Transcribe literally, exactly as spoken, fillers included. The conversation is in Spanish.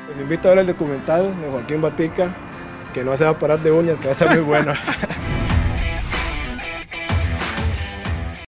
Les invito a ver el documental de Joaquín Batica, que no se va a parar de uñas, que va a ser muy bueno.